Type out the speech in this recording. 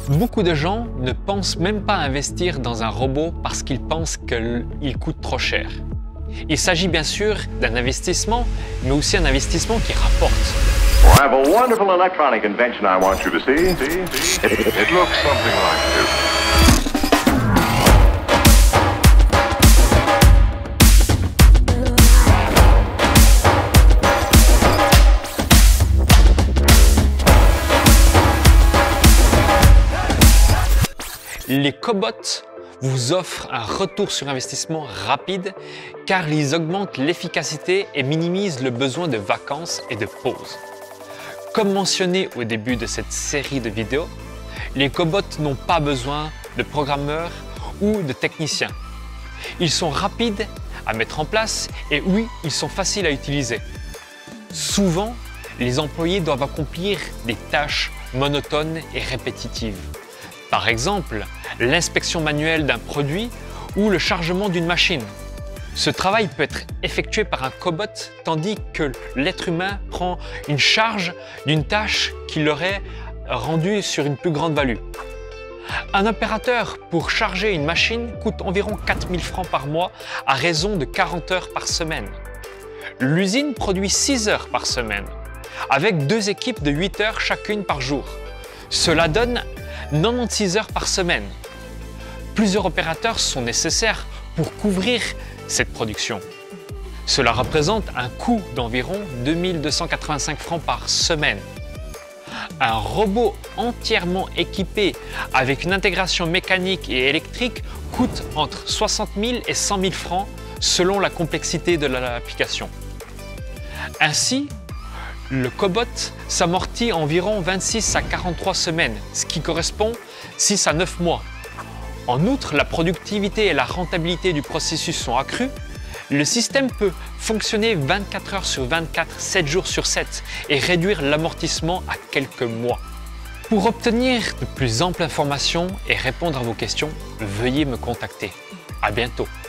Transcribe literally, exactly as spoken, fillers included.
Beaucoup de gens ne pensent même pas investir dans un robot parce qu'ils pensent qu'il coûte trop cher. Il s'agit bien sûr d'un investissement, mais aussi un investissement qui rapporte. Well, I have a wonderful electronic invention I want you to see. see, see. It, it looks something like this. Les cobots vous offrent un retour sur investissement rapide car ils augmentent l'efficacité et minimisent le besoin de vacances et de pauses. Comme mentionné au début de cette série de vidéos, les cobots n'ont pas besoin de programmeurs ou de techniciens. Ils sont rapides à mettre en place et oui, ils sont faciles à utiliser. Souvent, les employés doivent accomplir des tâches monotones et répétitives. Par exemple, l'inspection manuelle d'un produit ou le chargement d'une machine. Ce travail peut être effectué par un cobot tandis que l'être humain prend une charge d'une tâche qui l'aurait rendue sur une plus grande value. Un opérateur pour charger une machine coûte environ quatre mille francs par mois à raison de quarante heures par semaine. L'usine produit six heures par semaine, avec deux équipes de huit heures chacune par jour. Cela donne quatre-vingt-seize heures par semaine. Plusieurs opérateurs sont nécessaires pour couvrir cette production. Cela représente un coût d'environ deux mille deux cent quatre-vingt-cinq francs par semaine. Un robot entièrement équipé avec une intégration mécanique et électrique coûte entre soixante mille et cent mille francs selon la complexité de l'application. Ainsi, le cobot s'amortit environ vingt-six à quarante-trois semaines, ce qui correspond six à neuf mois. En outre, la productivité et la rentabilité du processus sont accrues. Le système peut fonctionner vingt-quatre heures sur vingt-quatre, sept jours sur sept et réduire l'amortissement à quelques mois. Pour obtenir de plus amples informations et répondre à vos questions, veuillez me contacter. À bientôt.